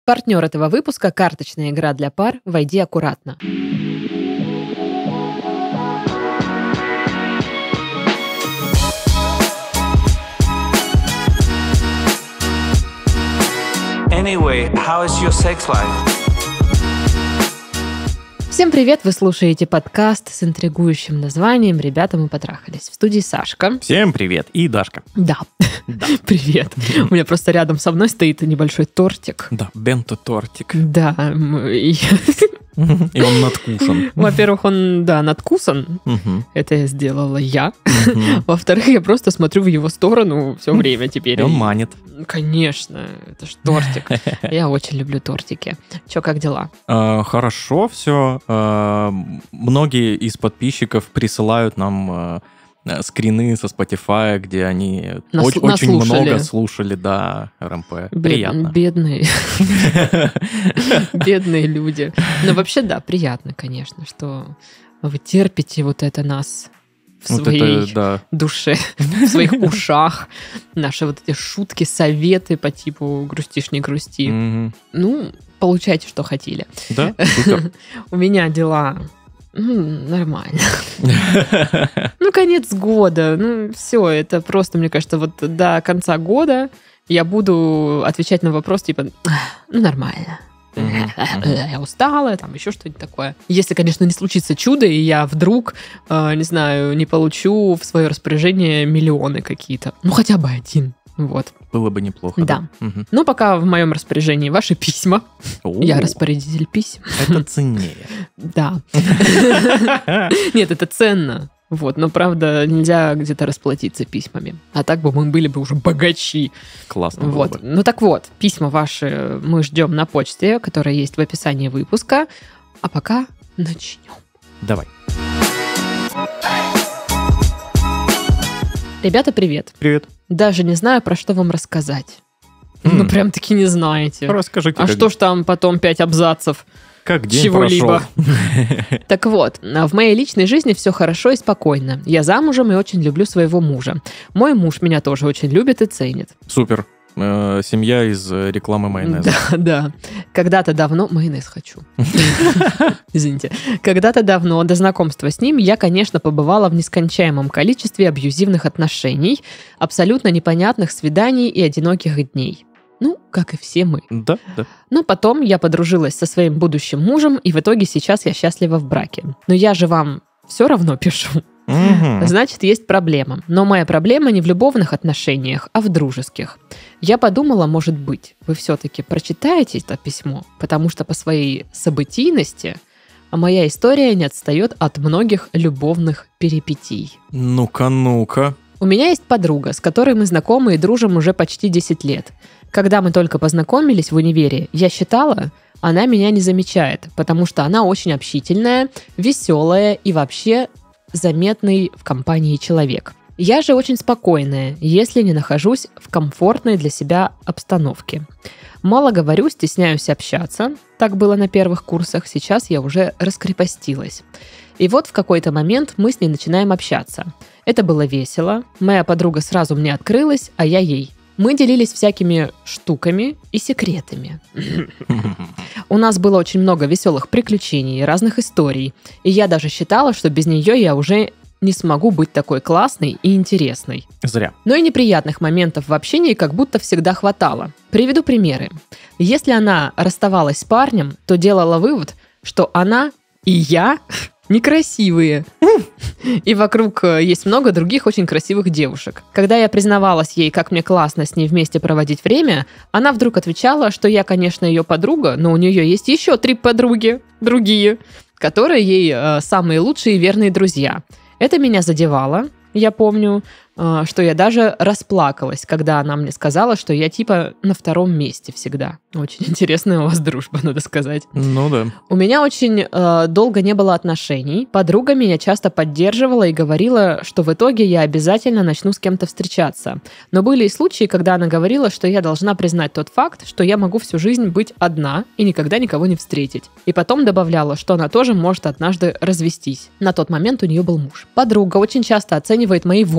Партнер этого выпуска – карточная игра для пар «Войди аккуратно». Anyway, how is your sex life? Всем привет! Вы слушаете подкаст с интригующим названием «Ребята, мы потрахались». В студии Сашка. Всем привет! И Дашка. Да. Привет. У меня просто рядом со мной стоит небольшой тортик. Да, бенто-тортик. Да. И он надкушен. Во-первых, он, надкусан. Это я сделала я. Во-вторых, я просто смотрю в его сторону все время теперь. И он манит. Конечно, это ж тортик. Я очень люблю тортики. Че, как дела? Хорошо все. Многие из подписчиков присылают нам скрины со Spotify, где они очень много слушали, да, РМП. Приятно. Бедные. Бедные люди. Но вообще, да, приятно, конечно, что вы терпите вот это нас в своей душе, в своих ушах. Наши вот эти шутки, советы по типу «грустишь, не грусти». Ну, получайте, что хотели. Да, супер. У меня дела... нормально. Конец года. Все, это просто, мне кажется, вот до конца года я буду отвечать на вопрос типа, нормально. Я устала, там еще что-нибудь такое. Если, конечно, не случится чудо, и я вдруг, не знаю, не получу в свое распоряжение миллионы какие-то. Хотя бы один. Вот. Было бы неплохо. Да. Но пока в моем распоряжении ваши письма. Я распорядитель писем. Это ценнее. Да. Нет, это ценно. Вот, но, правда, нельзя где-то расплатиться письмами. А так бы мы были бы уже богачи. Классно было вот. бы. Ну так вот, письма ваши мы ждем на почте, которая есть в описании выпуска. А пока начнем. Давай. Ребята, привет. Привет. Даже не знаю, про что вам рассказать. Прям-таки не знаете. Расскажите. А что ж там потом 5 абзацев? Как день чего-либо. прошел. Так вот, в моей личной жизни все хорошо и спокойно. Я замужем и очень люблю своего мужа. Мой муж меня тоже очень любит и ценит. Супер. Семья из рекламы майонеза. Да. Когда-то давно... Майонез хочу. Извините. Когда-то давно, до знакомства с ним, я, конечно, побывала в нескончаемом количестве абьюзивных отношений, абсолютно непонятных свиданий и одиноких дней. Как и все мы. Да. Но потом я подружилась со своим будущим мужем, и в итоге сейчас я счастлива в браке. Но я же вам все равно пишу. Значит, есть проблема. Но моя проблема не в любовных отношениях, а в дружеских. Я подумала, может быть, вы все-таки прочитаете это письмо, потому что по своей событийности моя история не отстает от многих любовных перипетий. Ну-ка. У меня есть подруга, с которой мы знакомы и дружим уже почти 10 лет. Когда мы только познакомились в универе, я считала, она меня не замечает, потому что она очень общительная, веселая и вообще заметный в компании человек. Я же очень спокойная, если не нахожусь в комфортной для себя обстановке. Мало говорю, стесняюсь общаться. Так было на первых курсах, сейчас я уже раскрепостилась. И вот в какой-то момент мы с ней начинаем общаться. Это было весело, моя подруга сразу мне открылась, а я ей. Мы делились всякими штуками и секретами. У нас было очень много веселых приключений и разных историй. И я даже считала, что без нее я уже не смогу быть такой классной и интересной. Зря. Но и неприятных моментов в общении как будто всегда хватало. Приведу примеры. Если она расставалась с парнем, то делала вывод, что она и я некрасивые. И вокруг есть много других очень красивых девушек. Когда я признавалась ей, как мне классно с ней вместе проводить время, она вдруг отвечала, что я, конечно, ее подруга, но у нее есть еще 3 подруги, другие, которые ей самые лучшие и верные друзья. Это меня задевало. Я помню, что я даже расплакалась, когда она мне сказала, что я типа на 2-м месте всегда. Очень интересная у вас дружба, надо сказать. Ну да. У меня очень долго не было отношений. Подруга меня часто поддерживала и говорила, что в итоге я обязательно начну с кем-то встречаться. Но были и случаи, когда она говорила, что я должна признать тот факт, что я могу всю жизнь быть одна и никогда никого не встретить. И потом добавляла, что она тоже может однажды развестись. На тот момент у нее был муж. Подруга очень часто оценивает мои волосы.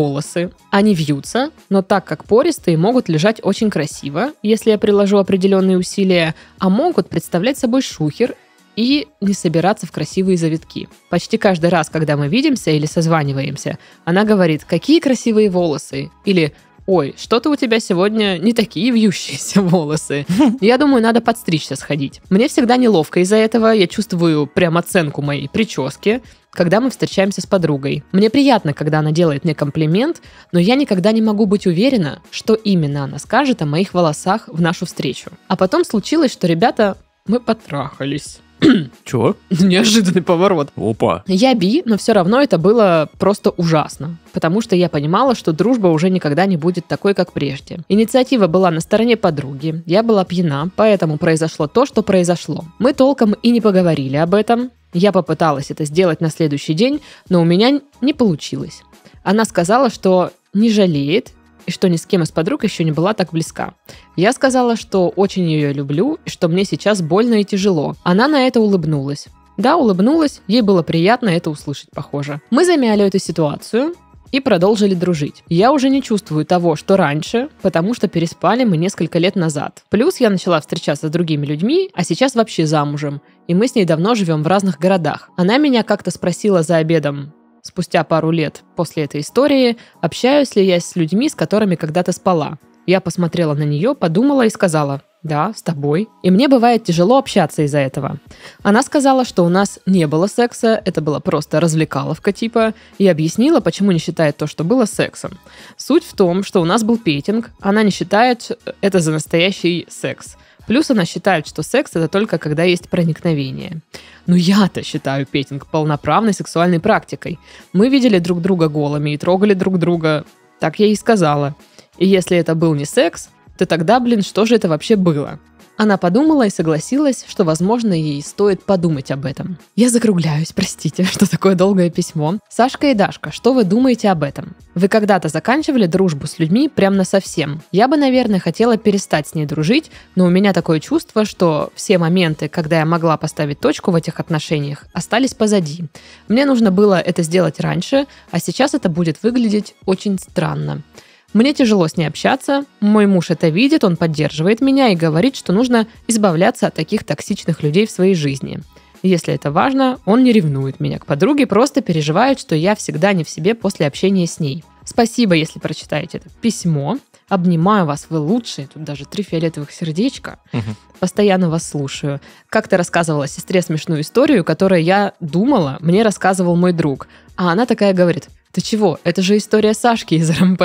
волосы. Они вьются, но так как пористые, могут лежать очень красиво, если я приложу определенные усилия, а могут представлять собой шухер и не собираться в красивые завитки. Почти каждый раз, когда мы видимся или созваниваемся, она говорит: «Какие красивые волосы!» или «Ой, что-то у тебя сегодня не такие вьющиеся волосы. Я думаю, надо подстричься сходить». Мне всегда неловко из-за этого, я чувствую прям оценку моей прически, когда мы встречаемся с подругой. Мне приятно, когда она делает мне комплимент, но я никогда не могу быть уверена, что именно она скажет о моих волосах в нашу встречу. А потом случилось, что, ребята, мы потрахались. Чего? Неожиданный поворот. Опа. Я би, но все равно это было просто ужасно, потому что я понимала, что дружба уже никогда не будет такой, как прежде. Инициатива была на стороне подруги, я была пьяна, поэтому произошло то, что произошло. Мы толком и не поговорили об этом. Я попыталась это сделать на следующий день, но у меня не получилось. Она сказала, что не жалеет, и что ни с кем из подруг еще не была так близка. Я сказала, что очень ее люблю, и что мне сейчас больно и тяжело. Она на это улыбнулась. Да, улыбнулась, ей было приятно это услышать, похоже. Мы замяли эту ситуацию и продолжили дружить. Я уже не чувствую того, что раньше, потому что переспали мы несколько лет назад. Плюс я начала встречаться с другими людьми, а сейчас вообще замужем, и мы с ней давно живем в разных городах. Она меня как-то спросила за обедом, спустя пару лет после этой истории, общаюсь ли я с людьми, с которыми когда-то спала. Я посмотрела на нее, подумала и сказала: «Да, с тобой». И мне бывает тяжело общаться из-за этого. Она сказала, что у нас не было секса, это была просто развлекаловка типа, и объяснила, почему не считает то, что было сексом. Суть в том, что у нас был петинг, она не считает это за настоящий секс. Плюс она считает, что секс — это только когда есть проникновение. Но я-то считаю петинг полноправной сексуальной практикой. Мы видели друг друга голыми и трогали друг друга. Так я ей сказала. И если это был не секс, то тогда, что же это вообще было? Она подумала и согласилась, что, возможно, ей стоит подумать об этом. Я закругляюсь, простите, что такое долгое письмо. Сашка и Дашка, что вы думаете об этом? Вы когда-то заканчивали дружбу с людьми прям насовсем? Я бы, наверное, хотела перестать с ней дружить, но у меня такое чувство, что все моменты, когда я могла поставить точку в этих отношениях, остались позади. Мне нужно было это сделать раньше, а сейчас это будет выглядеть очень странно. Мне тяжело с ней общаться, мой муж это видит, он поддерживает меня и говорит, что нужно избавляться от таких токсичных людей в своей жизни. Если это важно, он не ревнует меня к подруге, просто переживает, что я всегда не в себе после общения с ней. Спасибо, если прочитаете это письмо. Обнимаю вас, вы лучшие. Тут даже 3 фиолетовых сердечка. Постоянно вас слушаю. Как-то рассказывала сестре смешную историю, которую я думала, мне рассказывал мой друг. А она такая говорит: «Ты чего? Это же история Сашки из РМП».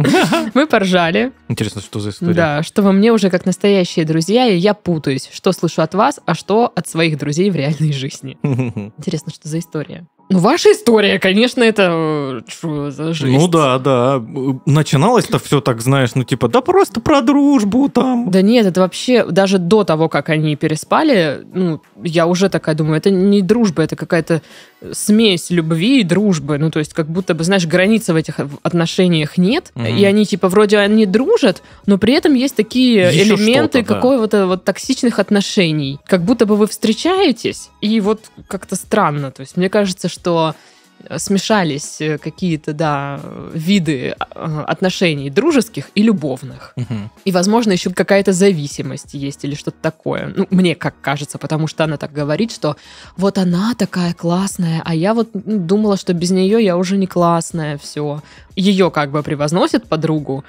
Мы поржали. Интересно, что за история? Да, что во мне уже как настоящие друзья, и я путаюсь, что слышу от вас, а что от своих друзей в реальной жизни. Интересно, что за история? Ну, ваша история, конечно, это что за жесть. Ну да. Начиналось-то все так, знаешь, да просто про дружбу там. Да нет, это вообще даже до того, как они переспали, я уже такая думаю, это не дружба, это какая-то смесь любви и дружбы. То есть как будто бы, знаешь, границы в этих отношениях нет, и они вроде они дружат, но при этом есть такие еще элементы какого-то вот токсичных отношений. Как будто бы вы встречаетесь, и вот как-то странно. То есть мне кажется, что смешались какие-то, виды отношений дружеских и любовных. И, возможно, еще какая-то зависимость есть или что-то такое. Мне как кажется, потому что она так говорит, что вот она такая классная, а я вот думала, что без нее я уже не классная, все. Ее как бы превозносит подругу,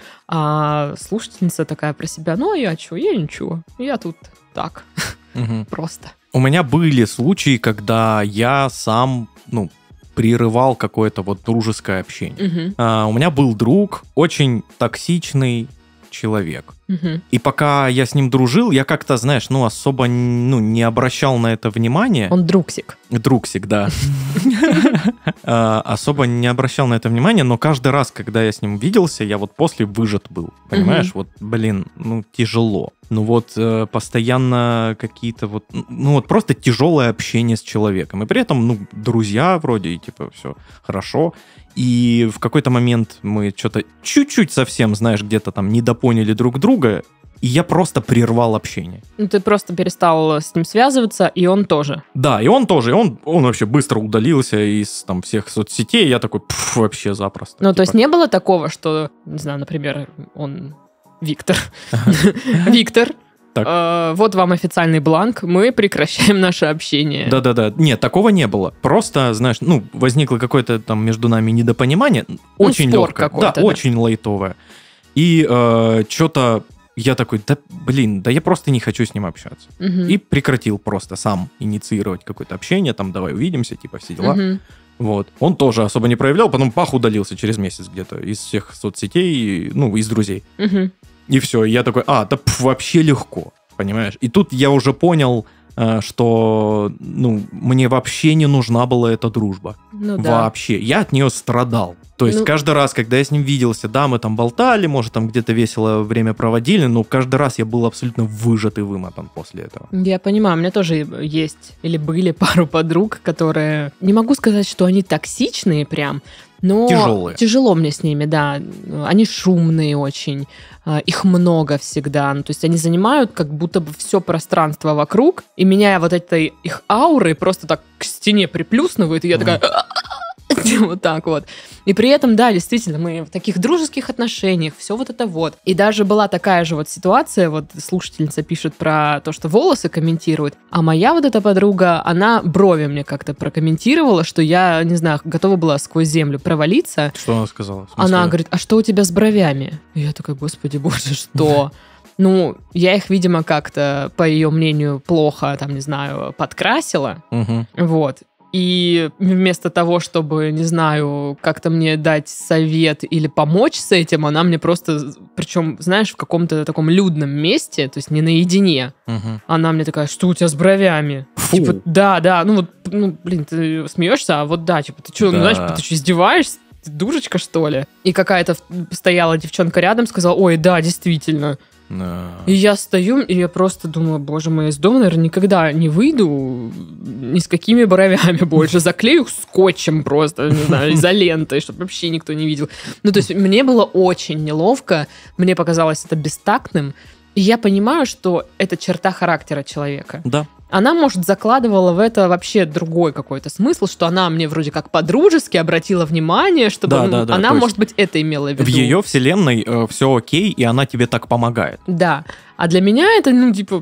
а слушательница такая про себя: ну, а я что? Я ничего. Я тут так. Просто. У меня были случаи, когда я сам, прерывал какое-то вот дружеское общение. У меня был друг, очень токсичный человек. И пока я с ним дружил, я как-то, знаешь, особо не обращал на это внимания. Он друксик. Друксик, да. Особо не обращал на это внимания, но каждый раз, когда я с ним виделся, я вот после выжат был. Понимаешь? Тяжело. Постоянно какие-то просто тяжелое общение с человеком. И при этом, друзья вроде, и все хорошо. И в какой-то момент мы что-то чуть-чуть совсем, знаешь, где-то там недопоняли друг друга, и я просто прервал общение. Ну, ты просто перестал с ним связываться, и он тоже. Да, и он тоже, он вообще быстро удалился из там всех соцсетей, я такой, вообще запросто. Ну, то есть не было такого, что, не знаю, например, он Виктор. Виктор, вот вам официальный бланк, мы прекращаем наше общение. Да-да-да. Нет, такого не было. Просто, знаешь, возникло какое-то там между нами недопонимание. Очень спор легкое. какой-то. Да, очень лайтовое. И что-то я такой, я просто не хочу с ним общаться. И прекратил просто сам инициировать какое-то общение, там, давай увидимся, типа, все дела. Вот. Он тоже особо не проявлял, потом удалился через месяц где-то из всех соцсетей, из друзей. И все, я такой, вообще легко, понимаешь? И тут я уже понял, что, мне вообще не нужна была эта дружба. Вообще. Я от нее страдал. То есть каждый раз, когда я с ним виделся, да, мы там болтали, может, там где-то весело время проводили, но каждый раз я был абсолютно выжат и вымотан после этого. Я понимаю, у меня тоже есть или были пару подруг, которые... Не могу сказать, что они токсичные прям, но тяжелые. Тяжело мне с ними, да. Они шумные очень, их много всегда. То есть они занимают как будто бы все пространство вокруг, и меня вот этой их ауры просто так к стене приплюснывают, и я такая... Вот так вот. И при этом, да, действительно, мы в таких дружеских отношениях, все вот это вот. И даже была такая же вот ситуация, вот слушательница пишет про то, что волосы комментирует, а моя вот эта подруга, она брови мне как-то прокомментировала, что я, не знаю, готова была сквозь землю провалиться. Что она сказала? Она говорит, а что у тебя с бровями? И я такая, господи боже, что... Я их, видимо, как-то, по ее мнению, плохо, там, не знаю, подкрасила. Вот. И вместо того, чтобы, не знаю, как-то мне дать совет или помочь с этим, она мне просто, причем, знаешь, в каком-то таком людном месте, то есть не наедине, она мне такая, что у тебя с бровями? Фу. Типа, да, блин, ты смеешься, а вот да, типа, ты что, знаешь, ты что, издеваешься? Ты дурочка, что ли? И какая-то стояла девчонка рядом, сказала, ой, да, действительно. И я стою, и я просто думаю, боже мой, из дома, наверное, никогда не выйду ни с какими бровями больше. Заклею их скотчем просто, не знаю, изолентой, чтобы вообще никто не видел. То есть мне было очень неловко, мне показалось это бестактным. И я понимаю, что это черта характера человека. Да. Она, может, закладывала в это вообще другой какой-то смысл, что она мне вроде как по-дружески обратила внимание, чтобы она, может быть, это имела в виду. В ее вселенной все окей, и она тебе так помогает. Да. А для меня это,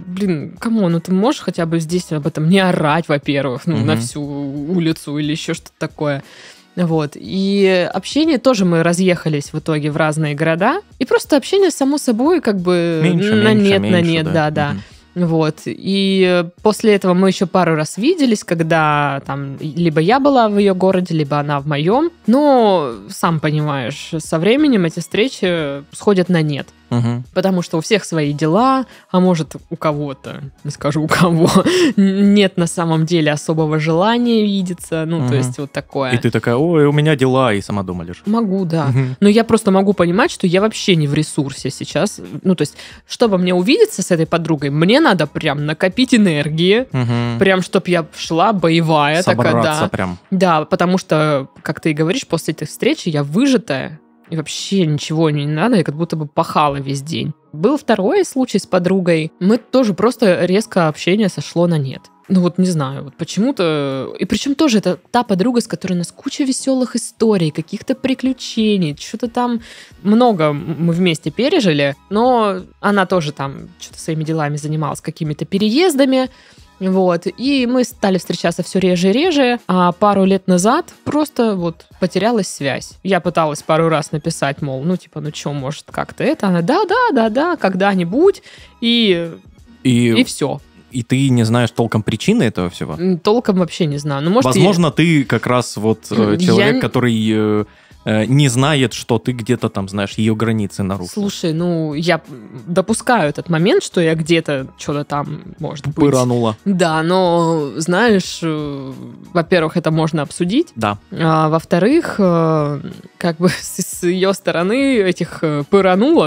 камон, ты можешь хотя бы здесь об этом не орать, во-первых, на всю улицу или еще что-то такое. Вот. И общение тоже мы разъехались в итоге в разные города. И просто общение само собой как бы меньше, да. Вот. И после этого мы еще пару раз виделись, когда там либо я была в ее городе, либо она в моем. Но, сам понимаешь, со временем эти встречи сходят на нет. Потому что у всех свои дела, а может у кого-то, не скажу у кого, нет на самом деле особого желания видеться, то есть вот такое. И ты такая, ой, у меня дела, и сама дома лежишь. Могу, да. Но я просто могу понимать, что я вообще не в ресурсе сейчас. То есть, чтобы мне увидеться с этой подругой, мне надо прям накопить энергии, прям, чтоб я шла боевая. Собраться такая, да. Прям. Да, потому что, как ты и говоришь, после этой встречи я выжатая, и вообще ничего не надо, я как будто бы пахала весь день. Был второй случай с подругой. Мы тоже просто резко общение сошло на нет. Не знаю, почему-то... И причем тоже это та подруга, с которой у нас куча веселых историй, каких-то приключений, что-то там много мы вместе пережили, но она тоже там что-то своими делами занималась, какими-то переездами. Вот, и мы стали встречаться все реже и реже, а пару лет назад просто потерялась связь. Я пыталась пару раз написать, мол, что, может, как-то это? Она, да, когда-нибудь, и все. И ты не знаешь толком причины этого всего? Толком вообще не знаю. Может, возможно, ты как раз человек, который... не знает, что ты где-то там, знаешь, ее границы нарушил. Слушай, я допускаю этот момент, что я где-то что-то там, может быть... Пыранула. Да, но, знаешь, во-первых, это можно обсудить. Да. А во-вторых, как бы с ее стороны этих пырануло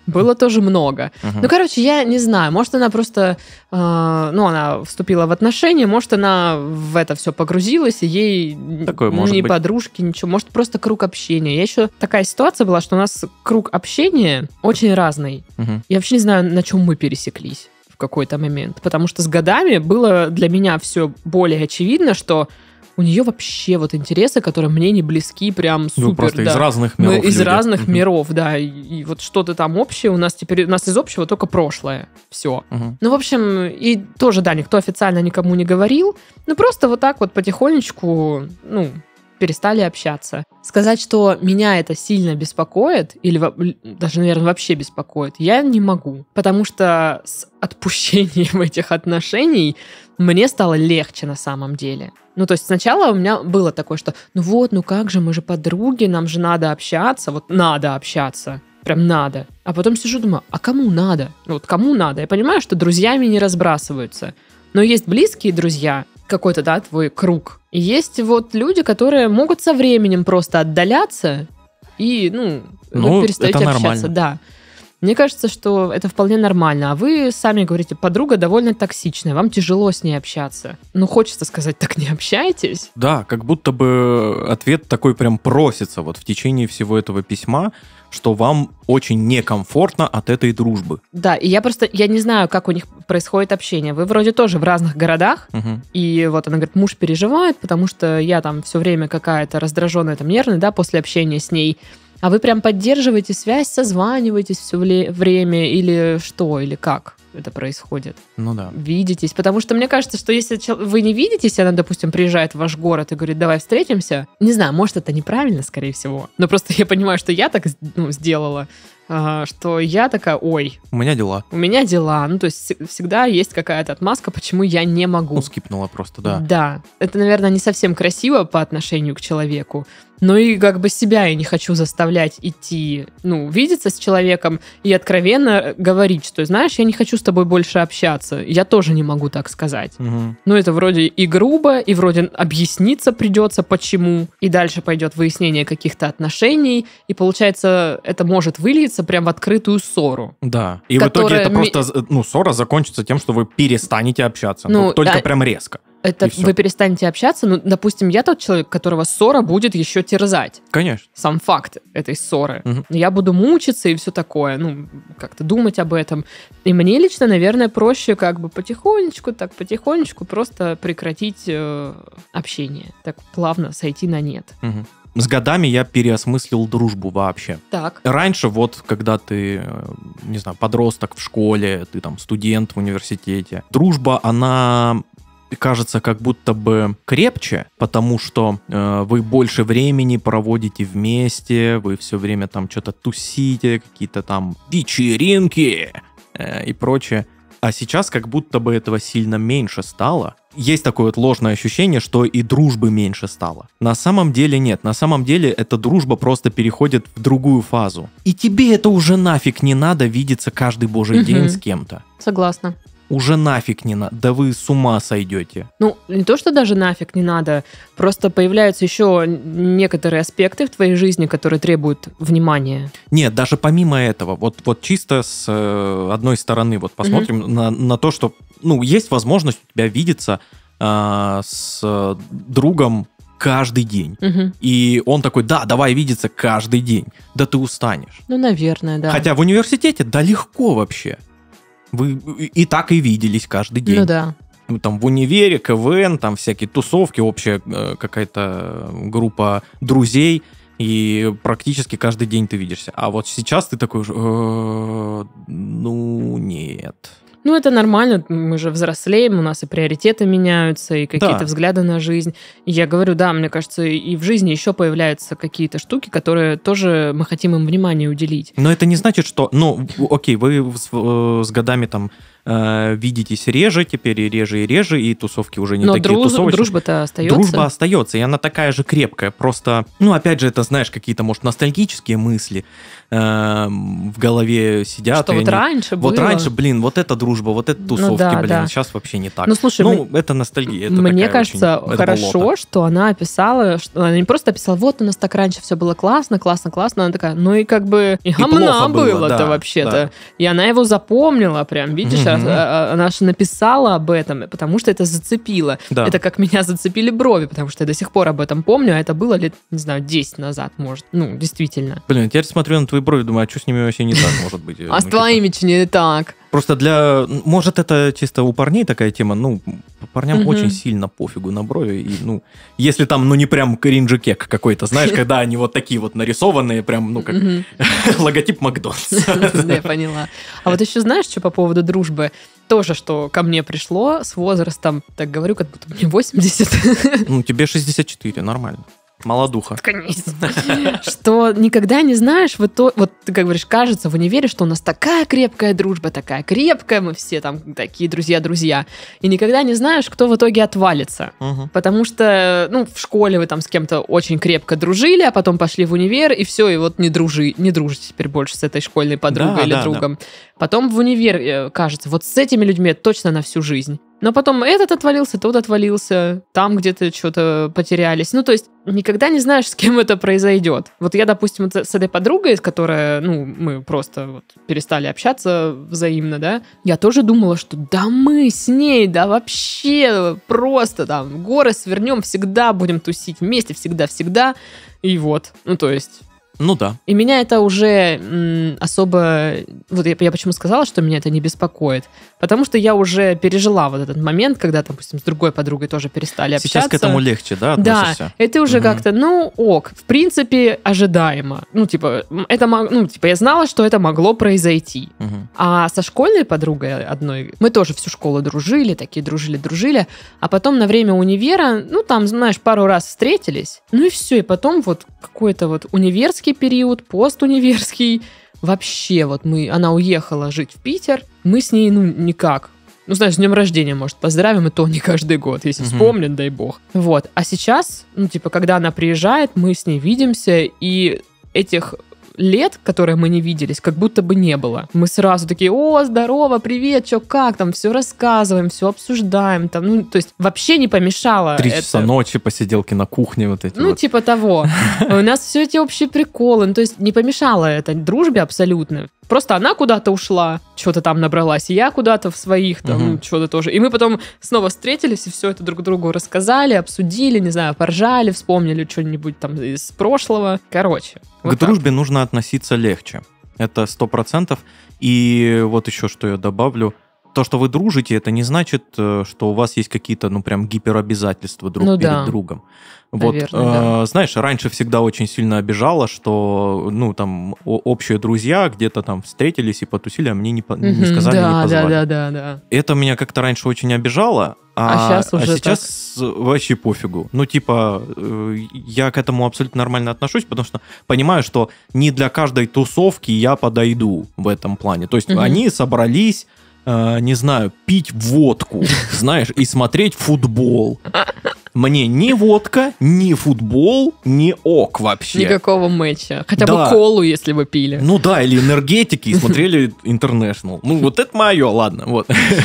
Было тоже много. Ну, короче, я не знаю, может, она просто, она вступила в отношения, может, она в это все погрузилась, и ей ни подружки, ничего, может, просто круг общения. Я еще такая ситуация была, что у нас круг общения очень разный. Я вообще не знаю, на чем мы пересеклись в какой-то момент, потому что с годами было для меня все более очевидно, что у нее вообще вот интересы, которые мне не близки, прям супер. Вы просто из разных миров. Мы из разных миров, да. И вот что-то там общее у нас теперь, у нас из общего только прошлое. Все. Ну, в общем, и тоже, да, никто официально никому не говорил. Ну, просто вот так вот потихонечку, перестали общаться. Сказать, что меня это сильно беспокоит, или даже, наверное, вообще беспокоит, я не могу. Потому что с отпущением этих отношений мне стало легче на самом деле. Ну, то есть сначала у меня было такое, что как же, мы же подруги, нам же надо общаться, вот надо общаться, прям надо. А потом сижу, думаю, а кому надо? Вот кому надо? Я понимаю, что друзьями не разбрасываются, но есть близкие друзья, какой-то, да, твой круг. И есть вот люди, которые могут со временем просто отдаляться и, вы перестаете общаться. Нормально. Да. Мне кажется, что это вполне нормально. А вы сами говорите, подруга довольно токсичная, вам тяжело с ней общаться. Хочется сказать, так не общайтесь. Да, как будто бы ответ такой прям просится вот в течение всего этого письма, что вам очень некомфортно от этой дружбы. Да, и я не знаю, как у них происходит общение. Вы вроде тоже в разных городах, и вот она говорит, муж переживает, потому что я там все время какая-то раздраженная, там нервная, да, после общения с ней. А вы прям поддерживаете связь, созваниваетесь все время или что, или как это происходит? Ну да. Видитесь? Потому что мне кажется, что если вы не видитесь, она, допустим, приезжает в ваш город и говорит, давай встретимся, не знаю, может, это неправильно, скорее всего, но просто я понимаю, что я так сделала, что я такая, ой. У меня дела. То есть всегда есть какая-то отмазка, почему я не могу. Скипнула просто, да. Да. Это, наверное, не совсем красиво по отношению к человеку, но и как бы себя я не хочу заставлять идти, видеться с человеком и откровенно говорить, что, знаешь, я не хочу с тобой больше общаться. Я тоже не могу так сказать. Это вроде и грубо, и вроде объясниться придется, почему. И дальше пойдет выяснение каких-то отношений, и получается, это может вылиться прям в открытую ссору. Да. И в итоге это просто, ссора закончится тем, что вы перестанете общаться. Только прям резко. Это вы перестанете общаться, допустим, я тот человек, которого ссора будет еще терзать. Конечно. Сам факт этой ссоры. Я буду мучиться и все такое, как-то думать об этом. И мне лично, наверное, проще как бы потихонечку просто прекратить общение. Так плавно сойти на нет. С годами я переосмыслил дружбу вообще. Так. Раньше вот, когда ты, не знаю, подросток в школе, ты там студент в университете, дружба, она кажется как будто бы крепче, потому что вы больше времени проводите вместе, вы все время там что-то тусите, какие-то там вечеринки и прочее. А сейчас как будто бы этого сильно меньше стало. Есть такое вот ложное ощущение, что и дружбы меньше стало. На самом деле нет. На самом деле эта дружба просто переходит в другую фазу. И тебе это уже нафиг не надо видеться каждый божий день с кем-то. Согласна. Уже нафиг не надо, да вы с ума сойдете. Не то, что даже нафиг не надо, просто появляются еще некоторые аспекты в твоей жизни, которые требуют внимания. Нет, даже помимо этого, вот чисто с одной стороны, вот посмотрим на то, что, есть возможность у тебя видеться с другом каждый день. И он такой, да, давай видеться каждый день. Да ты устанешь. Наверное, да. Хотя в университете, да легко вообще. Вы и так и виделись каждый день. Да. Там в универе, КВН, там всякие тусовки, общая какая-то группа друзей, и практически каждый день ты видишься. А вот сейчас ты такой уже, нет. Это нормально, мы же взрослеем, у нас и приоритеты меняются, и какие-то взгляды на жизнь. И я говорю, да, мне кажется, и в жизни еще появляются какие-то штуки, которые тоже мы хотим им внимание уделить. Но это не значит, что, окей, вы с годами там видитесь реже, теперь и реже, и тусовки уже не такие тусовочные. Но дружба-то остается. Дружба остается, и она такая же крепкая. Просто, опять же, это, знаешь, какие-то, может, ностальгические мысли в голове сидят. Что вот раньше было. Вот раньше, вот эта дружба, вот это тусовки, сейчас вообще не так. Слушай, это ностальгия. Это мне кажется, очень, хорошо, болото. что она описала, что она не просто описала, вот у нас так раньше все было классно, она такая, и как бы и гамна было-то вообще-то. Да. И она его запомнила прям, видишь, она же написала об этом, потому что это зацепило. Да. Это как меня зацепили брови, потому что я до сих пор об этом помню, а это было лет, не знаю, 10 назад, может. Действительно. Блин, теперь смотрю на твои брови, думаю, а что с ними вообще не так может быть? А с твоими что не так? Просто может, это чисто у парней такая тема, парням очень сильно пофигу на брови, и, если там, не прям кринжи-кек какой-то, знаешь, когда они вот такие вот нарисованные, прям, как логотип Макдональдса. Да, я поняла. А вот еще знаешь, что по поводу дружбы? Тоже, что ко мне пришло с возрастом, так говорю, как будто мне 80. Тебе 64, нормально. Молодуха. Что никогда не знаешь, вот ты как говоришь, кажется в универе, что у нас такая крепкая дружба, такая крепкая, мы все там такие друзья-друзья, и никогда не знаешь, кто в итоге отвалится. Потому что, в школе вы там с кем-то очень крепко дружили, а потом пошли в универ, и все, и вот не дружите теперь больше с этой школьной подругой или другом. Да. Потом в универ, кажется, вот с этими людьми точно на всю жизнь. Но потом этот отвалился, тот отвалился, там где-то что-то потерялись. То есть никогда не знаешь, с кем это произойдет. Вот я, допустим, с этой подругой, с которой, мы просто перестали общаться взаимно, да, я тоже думала, что да мы с ней, да вообще просто там горы свернем, всегда будем тусить вместе, всегда-всегда. И вот, то есть... да. И меня это уже особо... Вот я почему сказала, что меня это не беспокоит. Потому что я уже пережила вот этот момент, когда, допустим, с другой подругой тоже перестали общаться. Сейчас к этому легче, да, относишься? Да, это уже как-то, ок, в принципе, ожидаемо. Я знала, что это могло произойти. А со школьной подругой одной мы тоже всю школу дружили, дружили. А потом на время универа, там, знаешь, пару раз встретились. И все, и потом вот какой-то вот универский период, постуниверский. Вообще, она уехала жить в Питер, мы с ней, никак. Знаешь, с днем рождения, может, поздравим, и то не каждый год, если вспомнит, дай бог. Вот. А сейчас, когда она приезжает, мы с ней видимся, и этих лет, которые мы не виделись, как будто бы не было. Мы сразу такие, здорово, привет, чё, как там, все рассказываем, все обсуждаем, там, то есть вообще не помешало. 3 часа ночи, посиделки на кухне, вот эти типа того. У нас все эти общие приколы, то есть не помешало это дружбе абсолютно. Просто она куда-то ушла, что-то там набралась, и я куда-то в своих, там, что-то тоже. И мы потом снова встретились, и все это друг другу рассказали, обсудили, не знаю, поржали, вспомнили что-нибудь там из прошлого. Короче. К дружбе нужно относиться легче. Это 100%. И вот еще что я добавлю. То, что вы дружите, это не значит, что у вас есть какие-то, прям гиперобязательства друг перед другом. Наверное, знаешь, раньше всегда очень сильно обижало, что, там, общие друзья где-то там встретились и потусили, а мне не сказали, не позвали. Да. Это меня как-то раньше очень обижало, а сейчас вообще пофигу. Я к этому абсолютно нормально отношусь, потому что понимаю, что не для каждой тусовки я подойду в этом плане. То есть они собрались, не знаю, пить водку, знаешь, и смотреть футбол. Мне ни водка, ни футбол, ни ок вообще. Никакого матча. Хотя бы колу, если бы пили. Или энергетики, и смотрели International. Вот это мое, ладно, вот.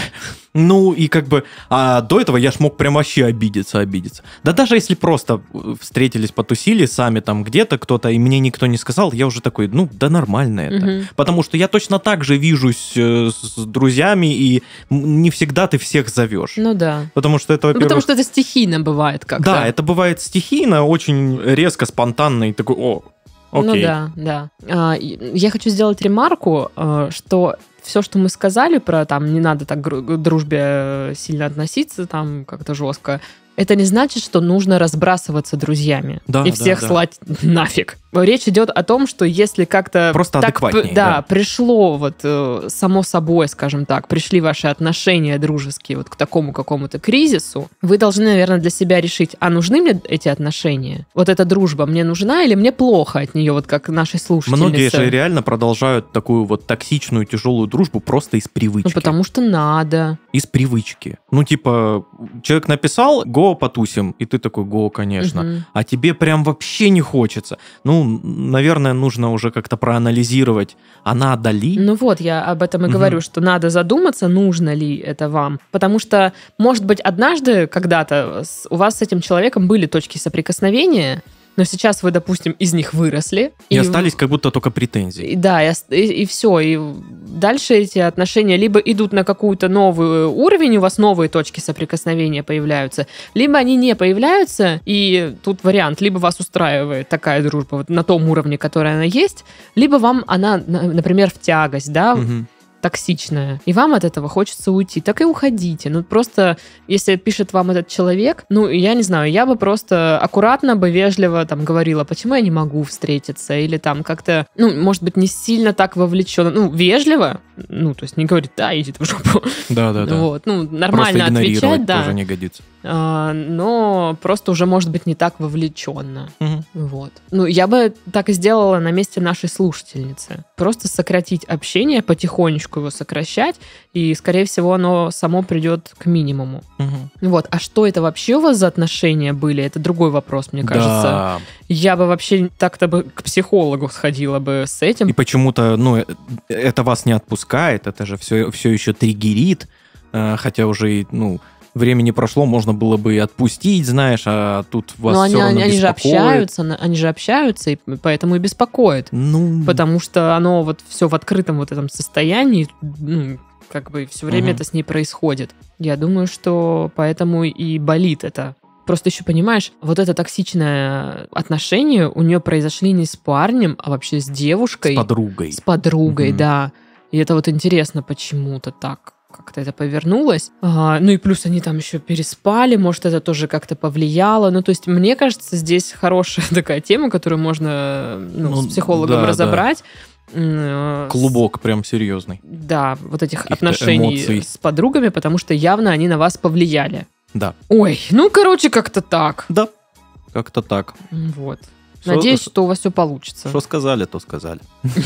И а до этого я ж мог прям вообще обидеться. Да даже если просто встретились, потусили сами там где-то кто-то, и мне никто не сказал, я уже такой, да нормально это. Потому что я точно так же вижусь с друзьями, и не всегда ты всех зовешь. Да. Потому что это, во-первых... Потому что это стихийно бывает как-то. Да, это бывает стихийно, очень резко, спонтанно, и такой, окей. Да. Я хочу сделать ремарку, что все, что мы сказали про там не надо так к дружбе сильно относиться, там как-то жестко, это не значит, что нужно разбрасываться друзьями и всех слать нафиг. Речь идет о том, что если как-то просто так пришло само собой, скажем так, пришли ваши отношения дружеские к такому какому-то кризису, вы должны, наверное, для себя решить, а нужны мне эти отношения? Вот эта дружба мне нужна или мне плохо от нее, как нашей слушательнице? Многие же реально продолжают такую токсичную, тяжелую дружбу просто из привычки. Ну, потому что надо. Из привычки. Ну, типа, человек написал «го, потусим», и ты такой «го, конечно». А тебе прям вообще не хочется. Ну, наверное, нужно уже как-то проанализировать, а надо ли? Ну вот, я об этом и говорю, что надо задуматься, нужно ли это вам. Потому что, может быть, однажды, когда-то у вас с этим человеком были точки соприкосновения, но сейчас вы, допустим, из них выросли. И остались как будто только претензии. Да, и все. И дальше эти отношения либо идут на какой-то новый уровень, у вас новые точки соприкосновения появляются, либо они не появляются, и тут вариант, либо вас устраивает такая дружба вот на том уровне, который она есть, либо вам она, например, в тягость, да, токсичная, и вам от этого хочется уйти, так и уходите. Ну, просто, если пишет вам этот человек, ну, я не знаю, я бы просто аккуратно бы, вежливо там говорила, почему я не могу встретиться, или там как-то, ну, может быть, не сильно так вовлеченно, ну, вежливо, ну, то есть не говорит, да, иди в жопу. Да-да-да. Вот, ну, нормально просто отвечать, да. тоже не годится. Но просто уже, может быть, не так вовлеченно. Вот. Ну, я бы так и сделала на месте нашей слушательницы. Просто сократить общение, потихонечку его сокращать, и, скорее всего, оно само придет к минимуму. Вот. А что это вообще у вас за отношения были? Это другой вопрос, мне кажется. Да. Я бы вообще так-то бы к психологу сходила бы с этим. И почему-то, ну, это вас не отпускает, это же все еще триггерит, хотя уже, ну, времени прошло, можно было бы и отпустить, знаешь, а тут вас все равно беспокоит. Они же общаются, и поэтому и беспокоит. Ну... Потому что оно вот все в открытом вот этом состоянии, ну, как бы все время это с ней происходит. Я думаю, что поэтому и болит это. Просто еще понимаешь, вот это токсичное отношение у нее произошли не с парнем, а вообще с девушкой. С подругой. С подругой, да. И это вот интересно почему-то так. Как-то это повернулось. Ну и плюс они там еще переспали, может, это тоже как-то повлияло. Ну, то есть, мне кажется, здесь хорошая такая тема, которую можно с психологом разобрать. Да. Клубок прям серьезный. Да, вот этих отношений с подругами, потому что явно они на вас повлияли. Да. Ой, ну, короче, как-то так. Да, как-то так. Вот. Надеюсь, что у вас все получится. Что сказали, то сказали.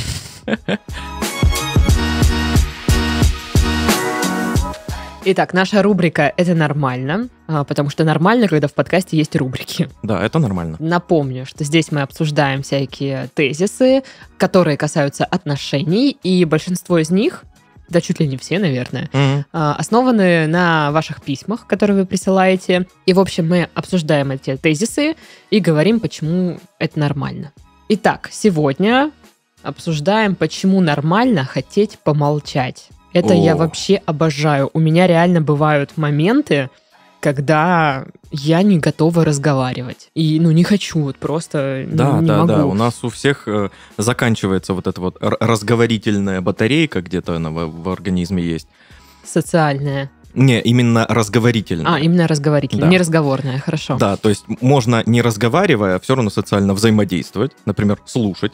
Итак, наша рубрика «Это нормально», потому что нормально, когда в подкасте есть рубрики. Да, это нормально. Напомню, что здесь мы обсуждаем всякие тезисы, которые касаются отношений, и большинство из них, да чуть ли не все, наверное, основаны на ваших письмах, которые вы присылаете. И, в общем, мы обсуждаем эти тезисы и говорим, почему это нормально. Итак, сегодня обсуждаем, почему нормально хотеть помолчать. Это я вообще обожаю. У меня реально бывают моменты, когда я не готова разговаривать. И, не хочу, вот просто не могу. Да, у нас у всех заканчивается вот эта вот разговорительная батарейка, где-то она в организме есть. Социальная. Не, именно разговорительная. Именно разговорительная, да. Не разговорная, хорошо. Да, то есть можно, не разговаривая, все равно социально взаимодействовать, например, слушать.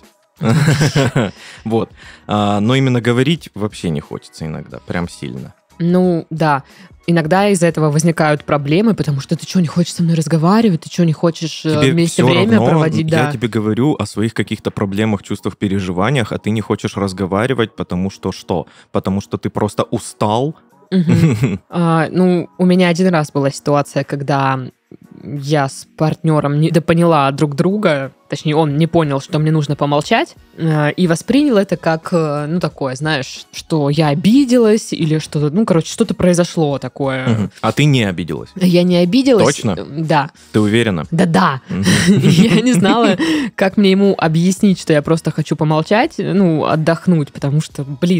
Вот. Но именно говорить вообще не хочется иногда, прям сильно. Ну, да. Иногда из-за этого возникают проблемы, потому что ты что, не хочешь со мной разговаривать, ты что, не хочешь вместе время проводить? Я тебе говорю о своих каких-то проблемах, чувствах, переживаниях, а ты не хочешь разговаривать, потому что что? Потому что ты просто устал? У меня один раз была ситуация, когда я с партнером недопоняла друг друга, точнее, он не понял, что мне нужно помолчать, и воспринял это как, такое, знаешь, что я обиделась, или что-то, что-то произошло такое. А ты не обиделась? Я не обиделась. Точно? Да. Ты уверена? Да. Я не знала, как мне ему объяснить, что я просто хочу помолчать, отдохнуть, потому что,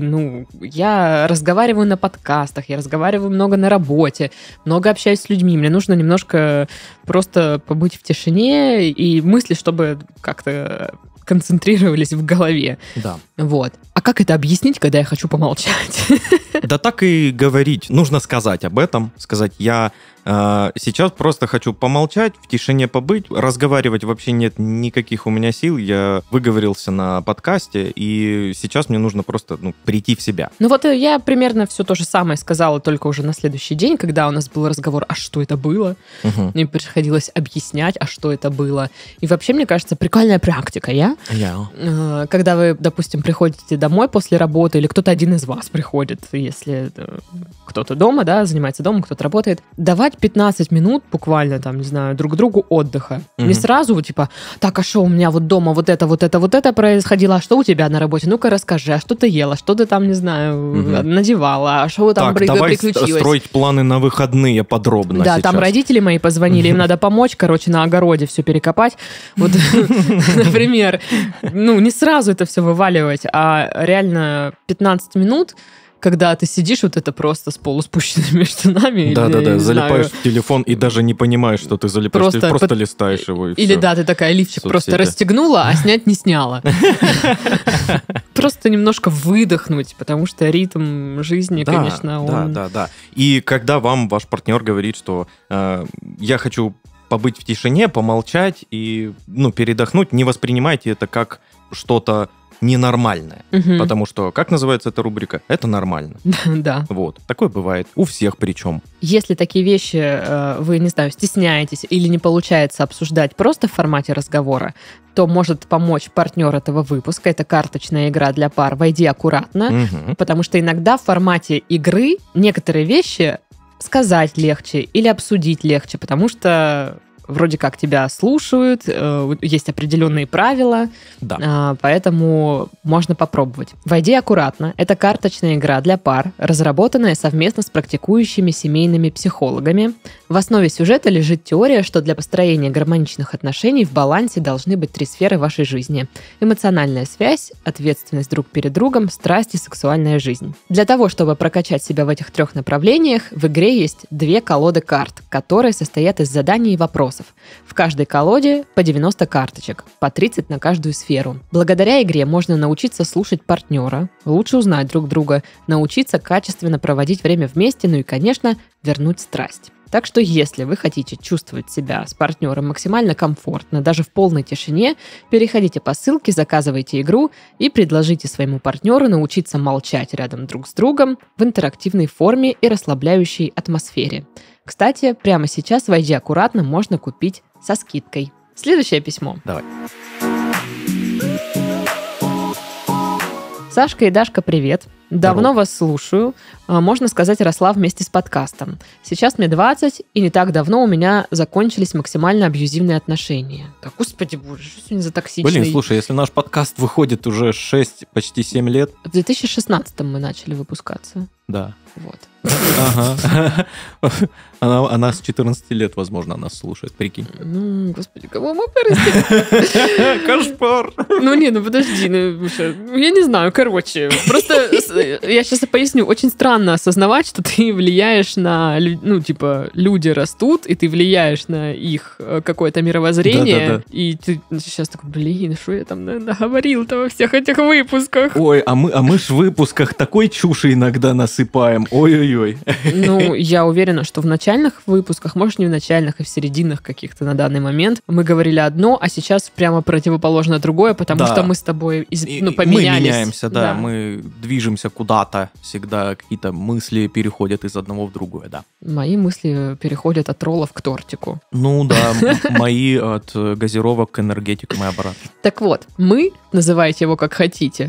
я разговариваю на подкастах, я разговариваю много на работе, много общаюсь с людьми, мне нужно немножко просто побыть в тишине, и мысли, чтобы как-то концентрировались в голове. Да. Вот. А как это объяснить, когда я хочу помолчать? Да так и говорить. Нужно сказать об этом. Сказать, я сейчас просто хочу помолчать, в тишине побыть. Разговаривать вообще нет никаких у меня сил. Я выговорился на подкасте, и сейчас мне нужно просто прийти в себя. Я примерно все то же самое сказала, только уже на следующий день, когда у нас был разговор, а что это было? Мне приходилось объяснять, а что это было. И вообще, мне кажется, прикольная практика. Я дом. Когда вы, допустим, приходите домой после работы, или кто-то один из вас приходит, если кто-то дома, да, занимается домом, кто-то работает, давать 15 минут буквально, там, не знаю, друг другу отдыха. Не сразу, типа, так, а что у меня вот дома вот это происходило, а что у тебя на работе? Ну-ка расскажи, а что ты ела, что ты там, не знаю, надевала, а что там приключилось? Давай строить планы на выходные подробно. Да, сейчас. Там родители мои позвонили, им надо помочь, на огороде все перекопать. Вот, например, не сразу это все вываливать, а реально 15 минут, когда ты сидишь вот это просто с полуспущенными штанами. Да-да-да, залипаешь в телефон и даже не понимаешь, что ты залипаешь, ты просто листаешь его. Или все. Да, ты такая лифчик просто расстегнула, а снять не сняла. Просто немножко выдохнуть, потому что ритм жизни, конечно, он... Да. И когда вам ваш партнер говорит, что я хочу побыть в тишине, помолчать и передохнуть, не воспринимайте это как что-то ненормальное. Потому что, как называется эта рубрика? Это нормально. Да. Вот. Такое бывает. У всех причем. Если такие вещи вы, не знаю, стесняетесь или не получается обсуждать просто в формате разговора, то может помочь партнер этого выпуска. Это карточная игра для пар «Войди аккуратно». Потому что иногда в формате игры некоторые вещи сказать легче или обсудить легче, потому что вроде как тебя слушают, есть определенные правила, поэтому можно попробовать. «Войди аккуратно» — это карточная игра для пар, разработанная совместно с практикующими семейными психологами. В основе сюжета лежит теория, что для построения гармоничных отношений в балансе должны быть 3 сферы вашей жизни: эмоциональная связь, ответственность друг перед другом, страсть и сексуальная жизнь. Для того, чтобы прокачать себя в этих 3 направлениях, в игре есть 2 колоды карт, которые состоят из заданий и вопросов. В каждой колоде по 90 карточек, по 30 на каждую сферу. Благодаря игре можно научиться слушать партнера, лучше узнать друг друга, научиться качественно проводить время вместе, и, конечно, вернуть страсть. Так что если вы хотите чувствовать себя с партнером максимально комфортно, даже в полной тишине, переходите по ссылке, заказывайте игру и предложите своему партнеру научиться молчать рядом друг с другом в интерактивной форме и расслабляющей атмосфере. Кстати, прямо сейчас «Войди аккуратно» можно купить со скидкой. Следующее письмо. Давай. Сашка и Дашка, привет. Давно вас слушаю. Можно сказать, росла вместе с подкастом. Сейчас мне 20, и не так давно у меня закончились максимально абьюзивные отношения. Так, господи боже, что сегодня за токсичный... Блин, слушай, если наш подкаст выходит уже 6, почти 7 лет... В 2016 мы начали выпускаться. Да. Вот. Ага. Она с 14 лет, возможно, нас слушает, прикинь. Господи, кого мы простили? Кошмар. Подожди, я не знаю, просто я сейчас поясню. Очень странно осознавать, что ты влияешь на, люди растут, и ты влияешь на их какое-то мировоззрение, и ты сейчас такой, что я там наговорил-то во всех этих выпусках. Ой, а мы ж в выпусках такой чуши иногда насыпаем. Ой-ой-ой. Я уверена, что в начальных выпусках, может, не в начальных, и в серединных каких-то на данный момент, мы говорили одно, а сейчас прямо противоположно другое, потому что мы с тобой поменялись. Мы меняемся, да, мы движемся куда-то, всегда какие-то мысли переходят из одного в другое, да. Мои мысли переходят от роллов к тортику. Мои от газировок к энергетикам и обратно. Так вот, мы, называйте его как хотите.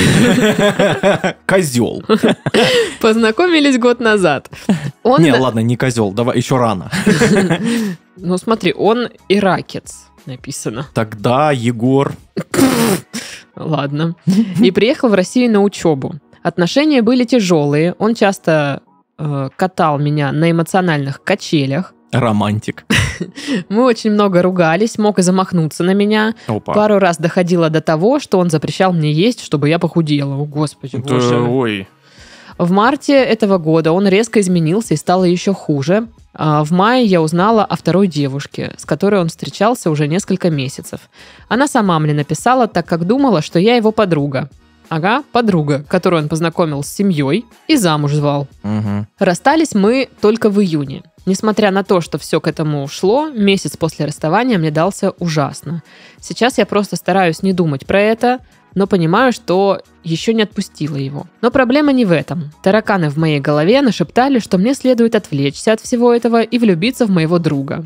Козел. Познакомились год назад. Ладно, не козел, давай, еще рано. Смотри, он иракец, написано. Тогда Егор. Ладно. И приехал в Россию на учебу. Отношения были тяжелые. Он часто катал меня на эмоциональных качелях. Романтик. Мы очень много ругались, мог и замахнуться на меня. Опа. Пару раз доходило до того, что он запрещал мне есть, чтобы я похудела. О, господи, боже. Ой. В марте этого года он резко изменился и стало еще хуже. В мае я узнала о второй девушке, с которой он встречался уже несколько месяцев. Она сама мне написала, так как думала, что я его подруга. Ага, подруга, которую он познакомил с семьей и замуж звал. Угу. Расстались мы только в июне. Несмотря на то, что все к этому шло, месяц после расставания мне дался ужасно. Сейчас я просто стараюсь не думать про это, но понимаю, что еще не отпустила его. Но проблема не в этом. Тараканы в моей голове нашептали, что мне следует отвлечься от всего этого и влюбиться в моего друга.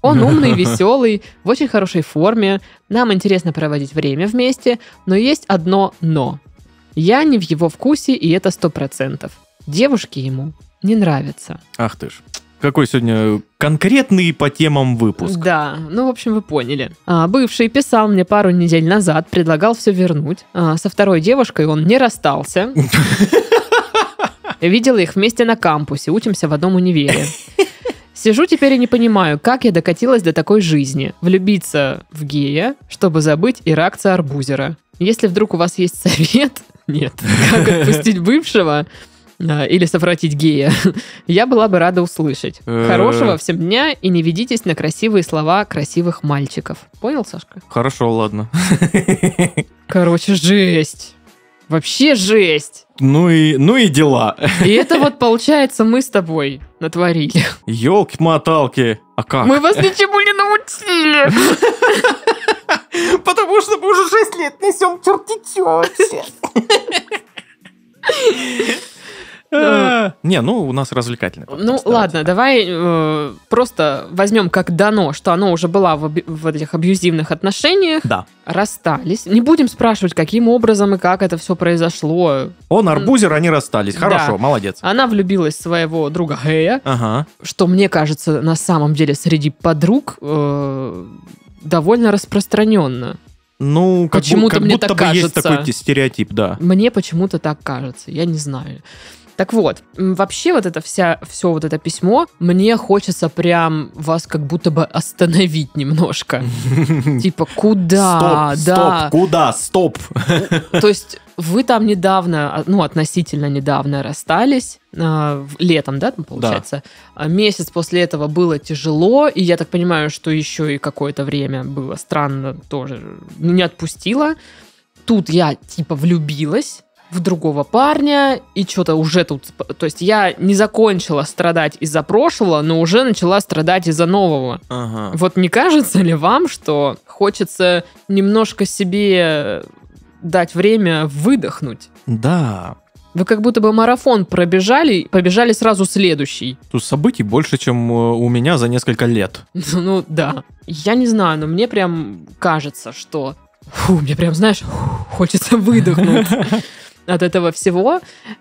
Он умный, веселый, в очень хорошей форме. Нам интересно проводить время вместе, но есть одно «но». Я не в его вкусе, и это 100%. Девушки ему не нравятся. Ах ты ж. Какой сегодня конкретный по темам выпуск. Да, ну, в общем, вы поняли. Бывший писал мне пару недель назад, предлагал все вернуть. Со второй девушкой он не расстался. Видела их вместе на кампусе, учимся в одном универе. Сижу теперь и не понимаю, как я докатилась до такой жизни. Влюбиться в гея, чтобы забыть иракца арбузера. Если вдруг у вас есть совет, нет, как отпустить бывшего или совратить гея, я была бы рада услышать. Хорошего всем дня и не ведитесь на красивые слова красивых мальчиков. Понял, Сашка? Хорошо, ладно. Короче, жесть. Вообще жесть. Ну и дела. И это вот, получается, мы с тобой натворили. Ёлки-моталки. А как? Мы вас ничему не научили. Потому что мы уже 6 лет несем чертичёчи. Не, ну у нас развлекательный подкаст. Ну ладно, давай просто возьмем как дано, что оно уже было в этих абьюзивных отношениях. Да. Расстались. Не будем спрашивать, каким образом и как это все произошло. Он арбузер, они расстались. Хорошо, Да. молодец. Она влюбилась в своего друга Гея, Ага. что, мне кажется, на самом деле среди подруг довольно распространенно. Ну, Почему-то мне будто так бы есть кажется. такой стереотип, да. Мне почему-то так кажется, я не знаю. Так вот, вообще вот это все вот это письмо, мне хочется прям вас как будто бы остановить немножко. Типа, куда? Стоп, куда? Стоп. То есть вы там недавно, ну, относительно недавно расстались, летом, да, там, получается? Да. Месяц после этого было тяжело, и я так понимаю, что еще и какое-то время было странно тоже, не отпустила. Тут я, типа, влюбилась в другого парня, и что-то уже тут... То есть я не закончила страдать из-за прошлого, но уже начала страдать из-за нового. Ага. Вот не кажется ли вам, что хочется немножко себе дать время выдохнуть? Да. Вы как будто бы марафон побежали сразу следующий. Тут событий больше, чем у меня за несколько лет. Ну да. Я не знаю, но мне прям кажется, что... мне прям, знаешь, хочется выдохнуть от этого всего,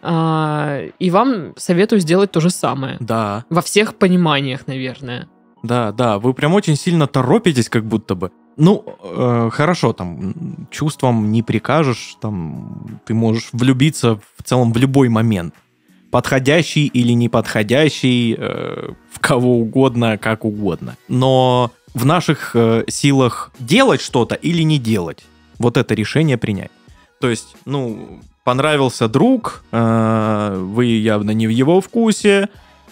и вам советую сделать то же самое. Да. Во всех пониманиях, наверное. Да, вы прям очень сильно торопитесь, как будто бы. Ну, хорошо, там, чувствам не прикажешь, там, ты можешь влюбиться в целом в любой момент. Подходящий или неподходящий, в кого угодно, как угодно. Но в наших силах делать что-то или не делать. Вот это решение принять. То есть, ну... Понравился друг, вы явно не в его вкусе.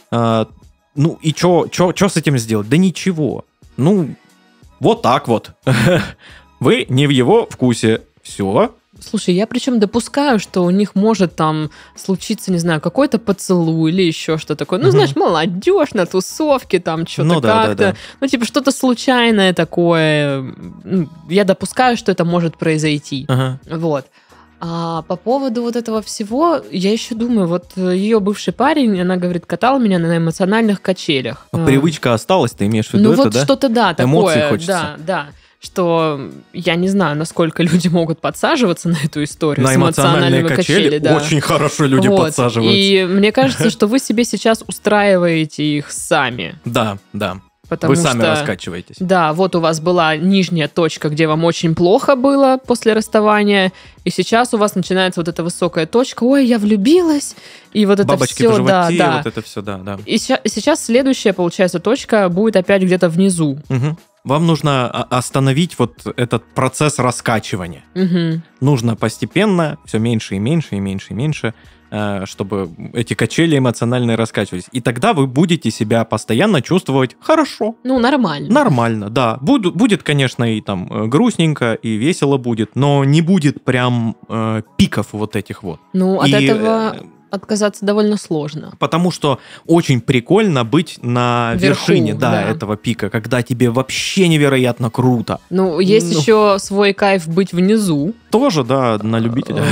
Ну и что с этим сделать? Да ничего. Ну, вот так вот. Вы не в его вкусе. Все. Слушай, я причем допускаю, что у них может там случиться, не знаю, какой-то поцелуй или еще что такое. Ну, знаешь, молодежь на тусовке, там что-то как-то. Да. Ну, типа, что-то случайное такое. Я допускаю, что это может произойти. Вот. А по поводу вот этого всего, я еще думаю, вот ее бывший парень, она говорит, катал меня на эмоциональных качелях. А привычка осталась, ты имеешь в виду ну, это, вот да? Что-то, да, такое. Эмоций хочется. Да. Что я не знаю, насколько люди могут подсаживаться на эту историю на с эмоциональными качелями. Да. Очень хорошо люди подсаживаются. И мне кажется, что вы себе сейчас устраиваете их сами. Да. Потому вы сами что, раскачиваетесь. Да, вот у вас была нижняя точка, где вам очень плохо было после расставания, и сейчас у вас начинается вот эта высокая точка. Ой, я влюбилась, и вот это бабочки все, в животе, да. Вот это все, да. И сейчас следующая, получается, точка будет опять где-то внизу. Угу. Вам нужно остановить вот этот процесс раскачивания. Угу. Нужно постепенно, все меньше и меньше, чтобы эти качели эмоциональные раскачивались. И тогда вы будете себя постоянно чувствовать хорошо. Ну, нормально. Нормально, да. Будет, конечно, и там грустненько, и весело будет, но не будет прям пиков вот этих вот. Ну, от этого отказаться довольно сложно. Потому что очень прикольно быть на вершине этого пика, когда тебе вообще невероятно круто. Ну, есть еще свой кайф быть внизу. Тоже, да, на любителя.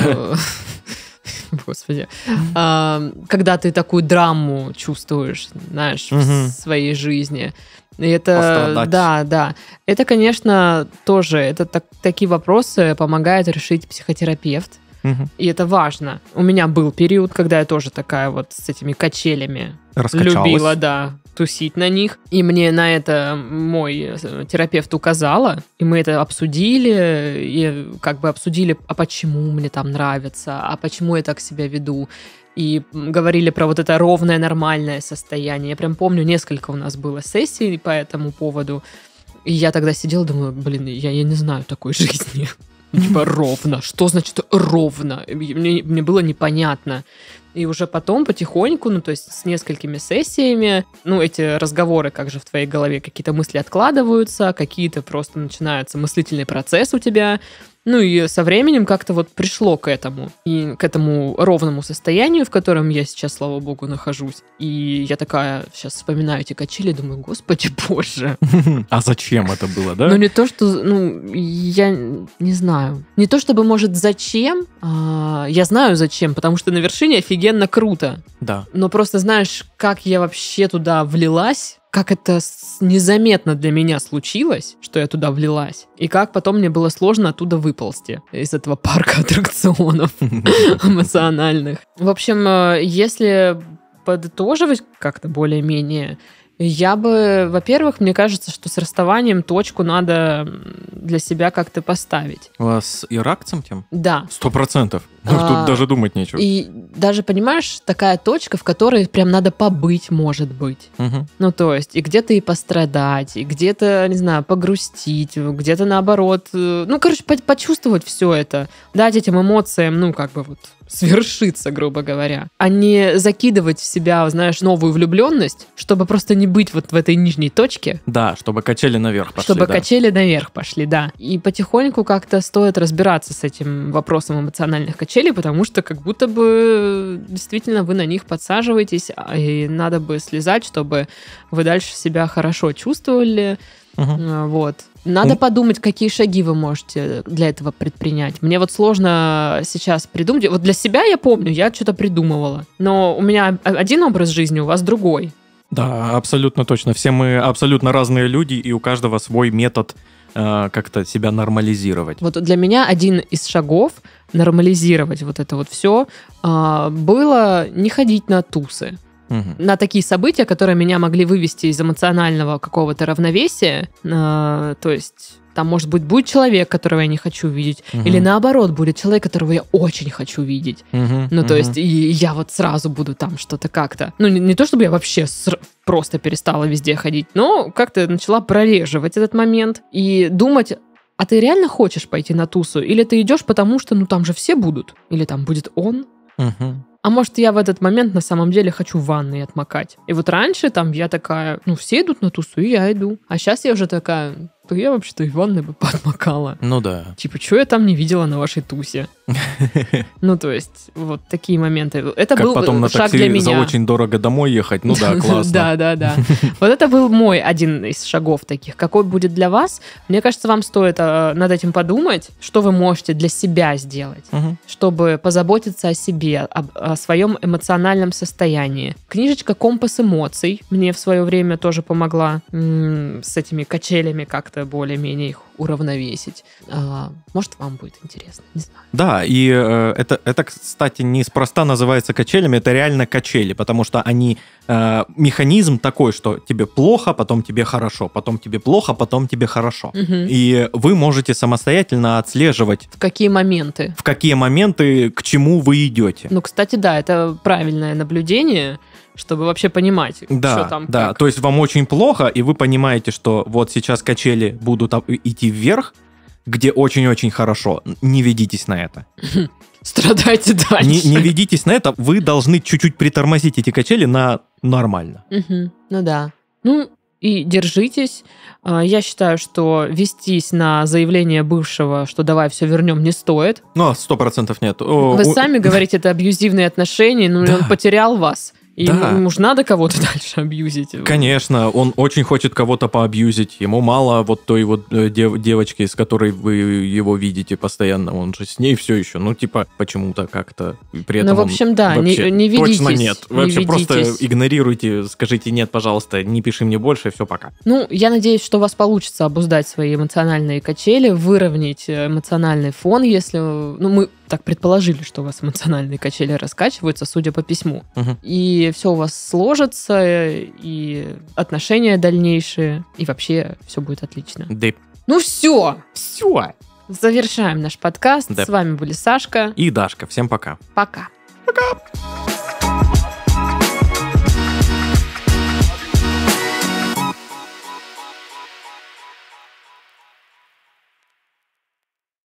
Господи. Когда ты такую драму чувствуешь, знаешь, в своей жизни. пострадать. Да. Это, конечно, тоже, такие вопросы помогает решить психотерапевт. И это важно. У меня был период, когда я тоже такая вот с этими качелями любила, тусить на них. И мне на это мой терапевт указала, и мы это обсудили, и как бы обсудили, а почему мне там нравится, а почему я так себя веду. И говорили про вот это ровное, нормальное состояние. Я прям помню, несколько у нас было сессий по этому поводу. И я тогда сидела, думаю, я не знаю такой жизни. Типа ровно. Что значит ровно? Мне было непонятно. И уже потом потихоньку, то есть с несколькими сессиями, эти разговоры, как же в твоей голове, какие-то мысли откладываются, какие-то просто начинается мыслительный процесс у тебя. И со временем как-то вот пришло к этому. И к этому ровному состоянию, в котором я сейчас, слава богу, нахожусь. И я такая сейчас вспоминаю эти качели, думаю, господи боже. А зачем это было, да? Не то, что, я не знаю. Не то, чтобы, может, зачем. Я знаю зачем, потому что на вершине офигенно круто. Да. Но просто знаешь, как я вообще туда влилась, как это незаметно для меня случилось, что я туда влилась, и как потом мне было сложно оттуда выползти из этого парка аттракционов эмоциональных. В общем, если подытоживать как-то более-менее, я бы, во-первых, мне кажется, что с расставанием точку надо для себя как-то поставить. У вас и ракцем тем? Да. 100%. Тут даже думать нечего. И даже, понимаешь, такая точка, в которой прям надо побыть, может быть. Угу. То есть, и где-то и пострадать, и где-то, не знаю, погрустить, где-то наоборот. Почувствовать все это. Дать этим эмоциям, свершиться, грубо говоря. А не закидывать в себя, знаешь, новую влюбленность, чтобы просто не быть вот в этой нижней точке. Да, чтобы качели наверх пошли. Чтобы качели наверх пошли, да. И потихоньку как-то стоит разбираться с этим вопросом эмоциональных качелей, потому что как будто бы действительно вы на них подсаживаетесь, и надо бы слезать, чтобы вы дальше себя хорошо чувствовали. Вот. Надо подумать, какие шаги вы можете для этого предпринять. Мне вот сложно сейчас придумать. Вот для себя я помню, я что-то придумывала. Но у меня один образ жизни, у вас другой. Да, абсолютно точно. Все мы абсолютно разные люди, и у каждого свой метод как-то себя нормализировать. Вот для меня один из шагов нормализировать вот это вот все было не ходить на тусы. На такие события, которые меня могли вывести из эмоционального какого-то равновесия. То есть там, может быть, будет человек, которого я не хочу видеть, или наоборот, будет человек, которого я очень хочу видеть. То есть и я вот сразу буду там что-то как-то... Не то, чтобы я вообще просто перестала везде ходить, но как-то начала прореживать этот момент и думать, а ты реально хочешь пойти на тусу? Или ты идешь потому, что там же все будут? Или там будет он? А может, я в этот момент на самом деле хочу в ванной отмокать. И вот раньше там я такая, все идут на тусу, и я иду. А сейчас я уже такая, я вообще-то и в ванной бы поотмокала. Ну да. Типа, что я там не видела на вашей тусе? То есть, вот такие моменты. Это был потом на шаг такси для меня. за очень дорого домой ехать, классно. Да. Вот это был мой один из шагов таких. Какой будет для вас? Мне кажется, вам стоит над этим подумать, что вы можете для себя сделать, чтобы позаботиться о себе, о своем эмоциональном состоянии. Книжечка «Компас эмоций» мне в свое время тоже помогла с этими качелями как-то более-менее их уравновесить. Может, вам будет интересно, не знаю. Да, и это, кстати, неспроста называется качелями, это реально качели, потому что они механизм такой, что тебе плохо, потом тебе хорошо, потом тебе плохо, потом тебе хорошо. И вы можете самостоятельно отслеживать... В какие моменты, к чему вы идете. Кстати, да, это правильное наблюдение, чтобы вообще понимать, что там как. Да, то есть вам очень плохо, и вы понимаете, что вот сейчас качели будут идти вверх, где очень-очень хорошо. Не ведитесь на это. Страдайте дальше. Не ведитесь на это. Вы должны чуть-чуть притормозить эти качели на нормально. Да. И держитесь. Я считаю, что вестись на заявление бывшего, что давай все вернем, не стоит. 100% нет. Вы сами говорите, это абьюзивные отношения, он потерял вас. И ему же надо кого-то дальше абьюзить. Конечно, он очень хочет кого-то поабьюзить. Ему мало вот той вот девочки, с которой вы его видите постоянно. Он же с ней все еще. Ну, типа, почему-то как-то. При этом в общем, да, не ведитесь. Точно нет. Вообще просто игнорируйте, скажите нет, пожалуйста, не пиши мне больше, все, пока. Ну, я надеюсь, что у вас получится обуздать свои эмоциональные качели, выровнять эмоциональный фон, если... Ну, мы так предположили, что у вас эмоциональные качели раскачиваются, судя по письму. И все у вас сложится, и отношения дальнейшие, и вообще все будет отлично. Да. Ну все. Завершаем наш подкаст. С вами были Сашка и Дашка. Всем пока. Пока. Пока.